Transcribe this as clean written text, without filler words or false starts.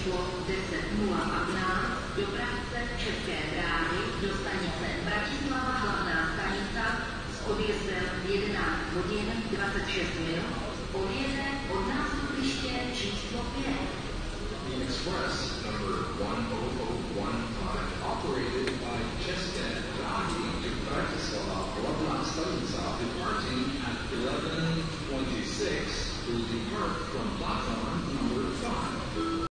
číslo 10015 dopravce České dráhy do stanice Bratislava hlavná stanica s odjezdem 11 hodin 26 minut odjede od nástupiště číslo 5. The express number 10015 operated by České dráhy to Bratislava hlavná stanica departing at 11:26 will depart from platform number 5.